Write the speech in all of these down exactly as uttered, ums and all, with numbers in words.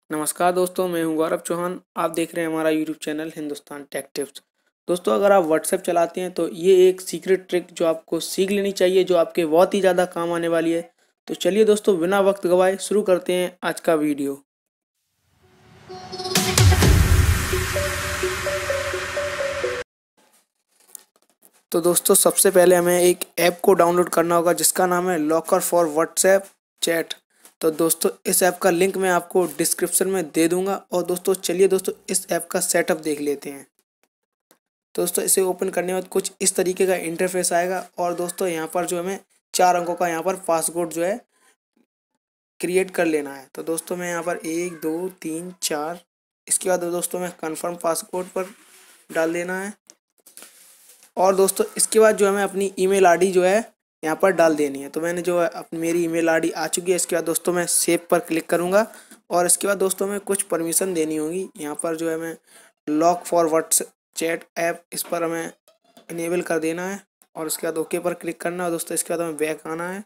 नमस्कार दोस्तों, मैं हूं गौरव चौहान। आप देख रहे हैं हमारा YouTube channel Hindustan tech tips. दोस्तों, अगर आप व्हाट्सएप चलाते हैं तो ये एक सीक्रेट ट्रिक जो आपको सीख लेनी चाहिए, जो आपके बहुत ही ज़्यादा काम आने वाली है। तो चलिए दोस्तों, बिना वक्त गवाए शुरू करते हैं आज का वीडियो। तो दोस्तों, सबसे पहले हमें एक ऐप को डाउनलोड करना होगा जिसका नाम है लॉकर फॉर व्हाट्सएप चैट। तो दोस्तों, इस ऐप का लिंक मैं आपको डिस्क्रिप्शन में दे दूंगा। और दोस्तों चलिए दोस्तों, इस ऐप का सेटअप देख लेते हैं। तो दोस्तों, इसे ओपन करने के बाद कुछ इस तरीके का इंटरफेस आएगा। और दोस्तों, यहाँ पर जो हमें चार अंकों का यहाँ पर पासवर्ड जो है क्रिएट कर लेना है। तो दोस्तों, मैं यहाँ पर एक दो तीन चार, इसके बाद दोस्तों मैं कंफर्म पासवर्ड पर डाल देना है। और दोस्तों, इसके बाद जो हमें अपनी ईमेल आईडी जो है यहाँ पर डाल देनी है। तो मैंने जो है अपनी मेरी ईमेल आईडी आ चुकी है। इसके बाद दोस्तों मैं सेव पर क्लिक करूँगा। और इसके बाद दोस्तों मैं कुछ परमिशन देनी होगी। यहाँ पर जो है मैं lock for WhatsApp chat app, इस पर हमें इनेबल कर देना है। और उसके बाद ओके पर क्लिक करना है। दोस्तों, इसके बाद हमें बैक आना है।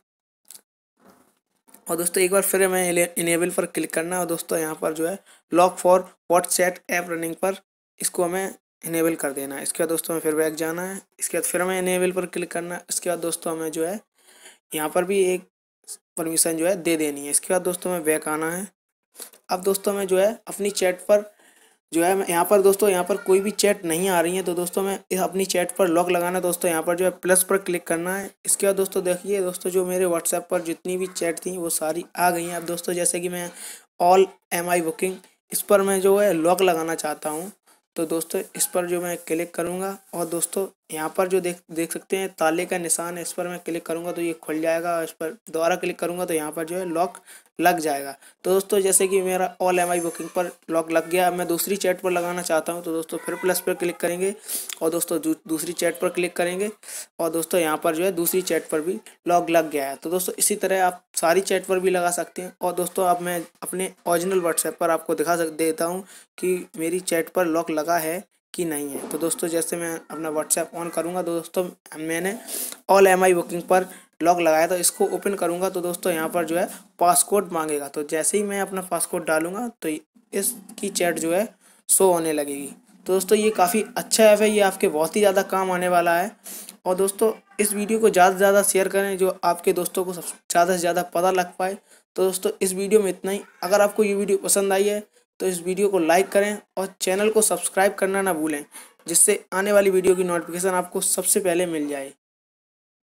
और दोस्तों, एक बार फिर हमें इनेबल पर क्लिक करना है। और दोस्तों, यहाँ पर जो है lock for WhatsApp app running पर इसको हमें इनेबल कर देना है। इसके बाद दोस्तों हमें फिर बैक जाना है। इसके बाद फिर हमें इनेबल पर क्लिक करना है। इसके बाद दोस्तों हमें जो है यहाँ पर भी एक परमिशन जो है दे देनी है। इसके बाद दोस्तों हमें बैक आना है। अब दोस्तों मैं जो है अपनी चैट पर जो है मैं यहाँ पर दोस्तों यहाँ पर कोई भी चैट नहीं आ रही है। तो दोस्तों मैं इस अपनी चैट पर लॉक लगाना है। दोस्तों, यहाँ पर जो है प्लस पर क्लिक करना है। इसके बाद दोस्तों देखिए दोस्तों, जो मेरे व्हाट्सएप पर जितनी भी चैट थी वो सारी आ गई हैं। अब दोस्तों, जैसे कि मैं ऑल एम आई बुकिंग, इस पर मैं जो है लॉक लगाना चाहता हूँ। तो दोस्तों, इस पर जो मैं क्लिक करूँगा। और दोस्तों, यहाँ पर जो देख देख सकते हैं ताले का निशान है, इस पर मैं क्लिक करूँगा तो ये खुल जाएगा। इस पर दोबारा क्लिक करूँगा तो यहाँ पर जो है लॉक लग जाएगा। तो दोस्तों, जैसे कि मेरा ऑल एम आई बुकिंग पर लॉक लग गया। अब मैं दूसरी चैट पर लगाना चाहता हूँ। तो दोस्तों फिर प्लस पर क्लिक करेंगे। और दोस्तों दू, दूसरी चैट पर क्लिक करेंगे। और दोस्तों, यहाँ पर जो है दूसरी चैट पर भी लॉक लग गया है। तो दोस्तों, इसी तरह आप सारी चैट पर भी लगा सकते हैं। और दोस्तों, अब मैं अपने ओरिजिनल व्हाट्सएप पर आपको दिखा सक देता हूँ कि मेरी चैट पर लॉक लगा है कि नहीं है। तो दोस्तों, जैसे मैं अपना व्हाट्सएप ऑन करूंगा तो दोस्तों मैंने ऑल एम आई बुकिंग पर लॉक लगाया। तो इसको ओपन करूंगा तो दोस्तों यहाँ पर जो है पासकोड मांगेगा। तो जैसे ही मैं अपना पासकोड डालूंगा तो इसकी चैट जो है शो होने लगेगी। तो दोस्तों, ये काफ़ी अच्छा ऐप है, ये आपके बहुत ही ज़्यादा काम आने वाला है। और दोस्तों, इस वीडियो को ज़्यादा से ज़्यादा शेयर करें, जो आपके दोस्तों को सब ज़्यादा से ज़्यादा पता लग पाए। तो दोस्तों, इस वीडियो में इतना ही। अगर आपको ये वीडियो पसंद आई है तो इस वीडियो को लाइक करें और चैनल को सब्सक्राइब करना ना भूलें, जिससे आने वाली वीडियो की नोटिफिकेशन आपको सबसे पहले मिल जाए।